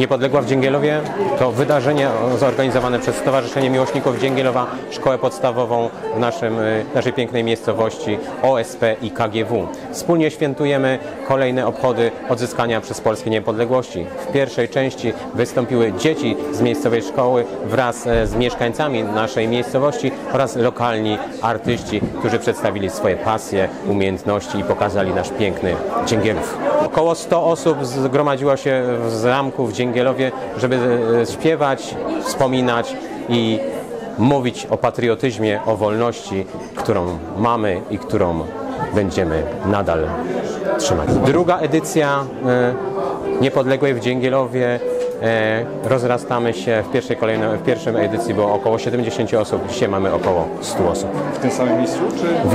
Niepodległa w Dzięgielowie to wydarzenie zorganizowane przez Stowarzyszenie Miłośników Dzięgielowa, Szkołę Podstawową w naszej pięknej miejscowości OSP i KGW. Wspólnie świętujemy kolejne obchody odzyskania przez Polskę niepodległości. W pierwszej części wystąpiły dzieci z miejscowej szkoły wraz z mieszkańcami naszej miejscowości oraz lokalni artyści, którzy przedstawili swoje pasje, umiejętności i pokazali nasz piękny Dzięgielów. Około 100 osób zgromadziło się w zamku w Dzięgielowie, żeby śpiewać, wspominać i mówić o patriotyzmie, o wolności, którą mamy i którą będziemy nadal trzymać. Druga edycja Niepodległej w Dzięgielowie. Rozrastamy się. W pierwszej edycji było około 70 osób, dzisiaj mamy około 100 osób. W tym samym miejscu? Czy?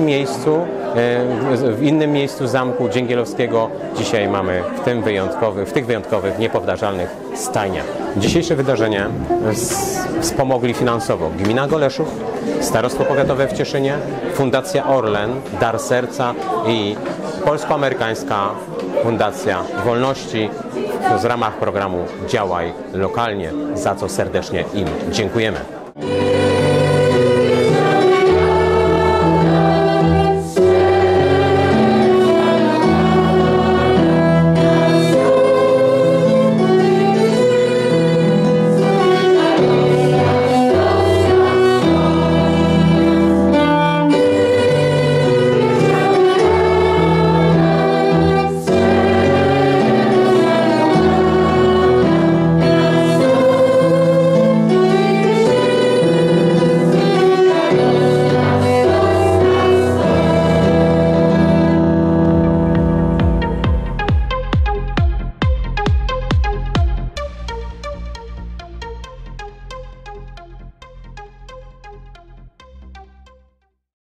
W innym miejscu Zamku Dzięgielowskiego dzisiaj mamy w tych wyjątkowych, niepowtarzalnych stajniach. Dzisiejsze wydarzenie wspomogli finansowo Gmina Goleszów, Starostwo Powiatowe w Cieszynie, Fundacja Orlen, Dar Serca i Polsko-Amerykańska Fundacja Wolności w ramach programu Działaj Lokalnie, za co serdecznie im dziękujemy.